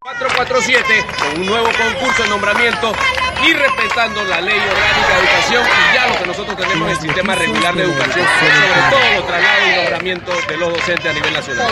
447 con un nuevo concurso de nombramiento y respetando la ley orgánica de educación y ya lo que nosotros tenemos en el sistema regular de educación, sobre todo los traslados y nombramientos de los docentes a nivel nacional.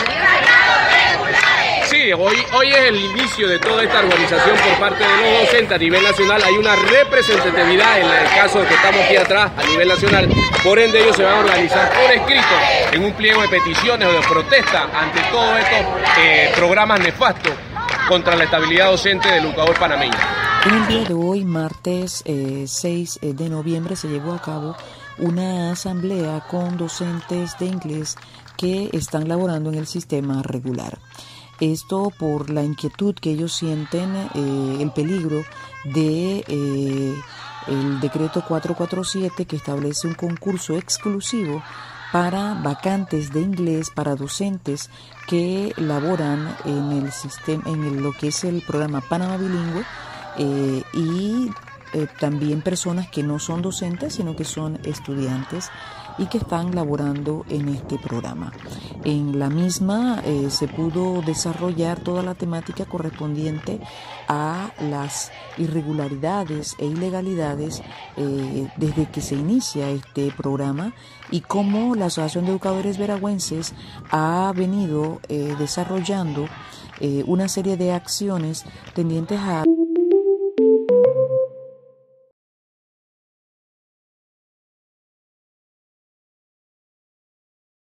Sí, hoy es el inicio de toda esta organización por parte de los docentes a nivel nacional. Hay una representatividad en el caso de que estamos aquí atrás a nivel nacional. Por ende, ellos se van a organizar por escrito en un pliego de peticiones o de protesta ante todos estos programas nefastos contra la estabilidad docente del educador panameño. En el día de hoy, martes 6 de noviembre, se llevó a cabo una asamblea con docentes de inglés que están laborando en el sistema regular. Esto por la inquietud que ellos sienten, el peligro de el decreto 447 que establece un concurso exclusivo para vacantes de inglés para docentes que laboran en el sistema, lo que es el programa Panamá Bilingüe, y también personas que no son docentes sino que son estudiantes y que están laborando en este programa. En la misma se pudo desarrollar toda la temática correspondiente a las irregularidades e ilegalidades desde que se inicia este programa y cómo la Asociación de Educadores Veragüenses ha venido desarrollando una serie de acciones tendientes a